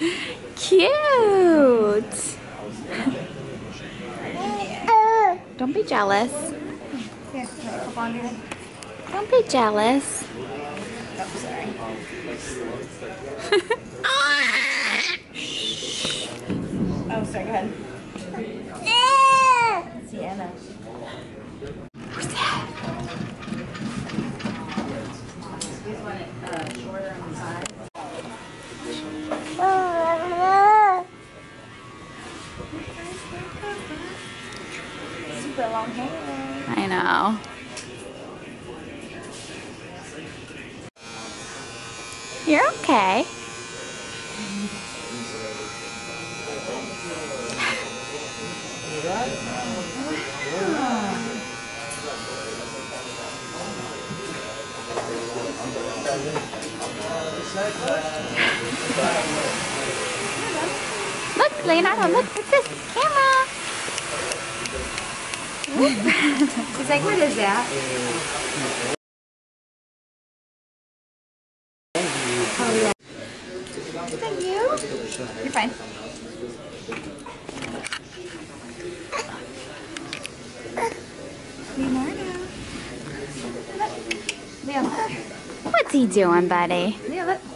Cute. Don't be jealous. Here, flip on your head. Don't be jealous. Oh, sorry. Oh, sorry, go ahead. Sienna. Who's that? This one is shorter on the side. Super long hair. I know. You're okay. Look, Leonardo, look, what's this? Camera. She's like, what is that? Oh, yeah. Is that you? You're fine. Leonardo. Leo. What's he doing, buddy? Leo, look.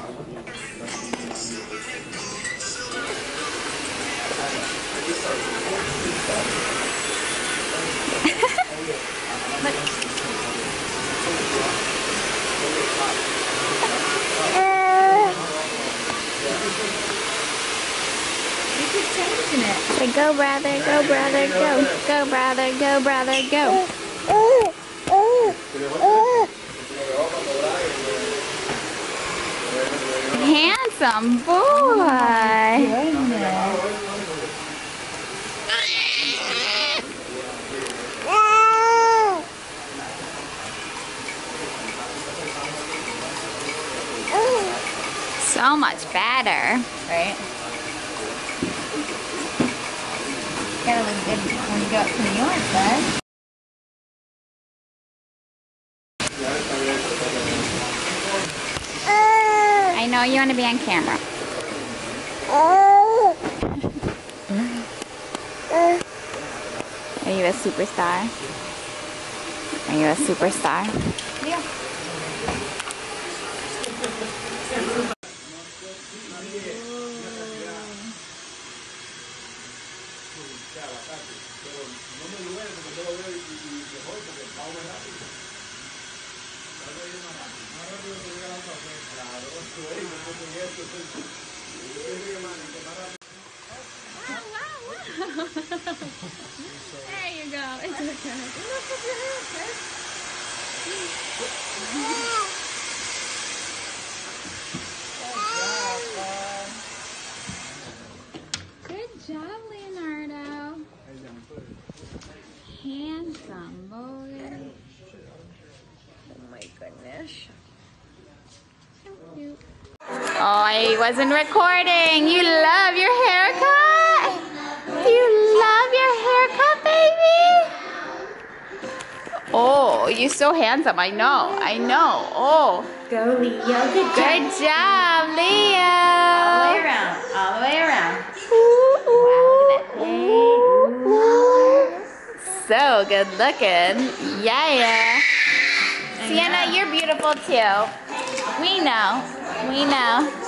You keep changing it. Say, go, brother, go, brother, go. Go, brother, go, brother, go. Handsome boy. So much better. Right? Gotta look good when you go up to New York, bud. I know you want to be on camera. Are you a superstar? Are you a superstar? Yeah. There you go. It's okay. Look at your hair, Good job, Leonardo. Handsome boy. Oh my goodness. So cute. Oh, I wasn't recording. You love your haircut? Do you love your haircut, baby? Oh, you're so handsome. I know. I know. Oh. Go, Leo. Good job, Leo. All the way around. All the way around. Wow, look at that. Hey. So good looking. Yeah. Sienna, you're beautiful too. We know. We know.